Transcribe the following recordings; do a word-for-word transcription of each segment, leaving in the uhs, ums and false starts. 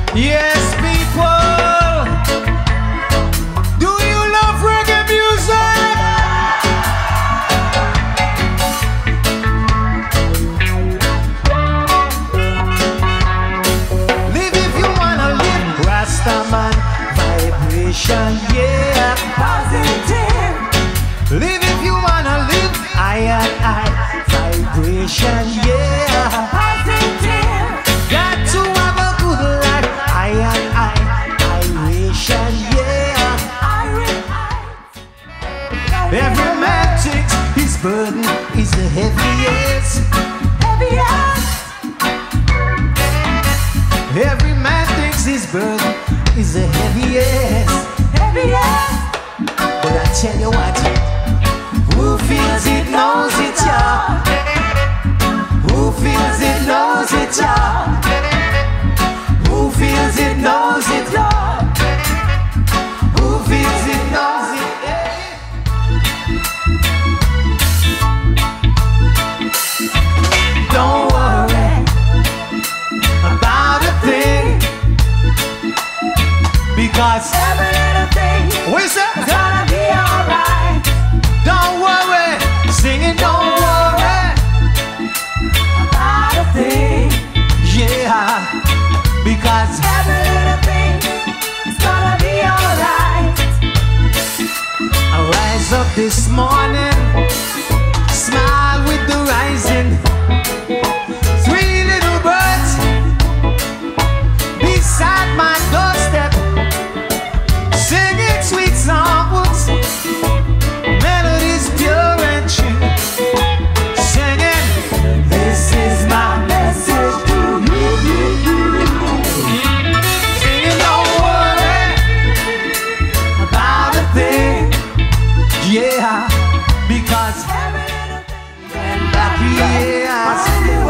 Yes, people, do you love reggae music? Live if you wanna live, Rastaman vibration, yeah. Positive. Live if you wanna live, I and I vibration, yeah. Positive. Got to have a good life, I and I vibration, yeah. I will I. Every man takes his burden is the heaviest. Heaviest. Every man thinks his burden is the heaviest. Heaviest. But I tell you what, who feels it knows it, y'all. Who feels it knows it, y'all. Who feels it knows it, y'all. Who feels it knows it, yeah. Don't worry about a thing, because every little thing is gonna be alright. Don't worry, singing, don't worry about a thing, yeah, because every little thing is gonna be alright. I rise up this morning, smile with the rising. Three little birds beside my doorstep, singing sweet songs, melodies pure and true, singing, this is my message to you. Singing, don't worry about a thing, yeah, because every little thing back years,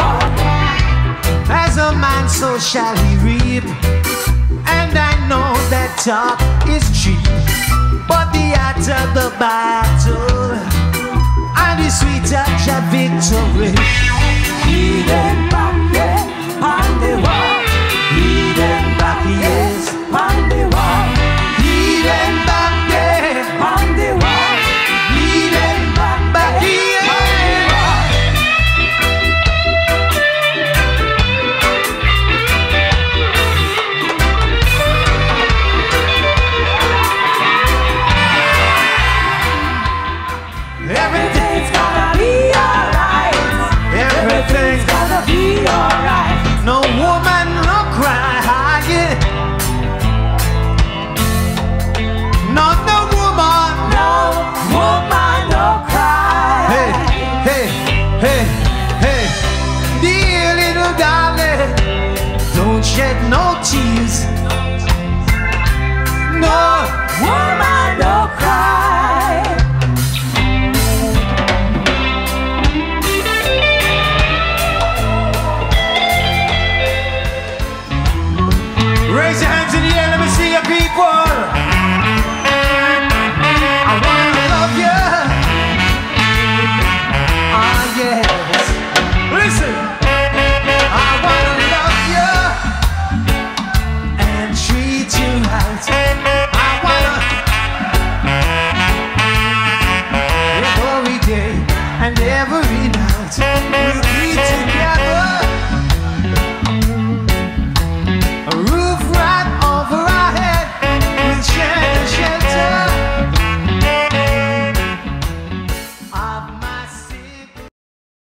as a man so shall he reap. And I know that talk is cheap, but the hotter the battle and the sweeter the victory. Hidden back there on the wall, hidden back yes on the wall, hidden back there on the wall, hidden back back here. Everything's gonna be alright. Everything's gonna be alright. No woman, no cry, yeah. No, no woman, no woman, no cry. Hey, hey, hey, hey, dear little darling, don't shed no tears. No woman.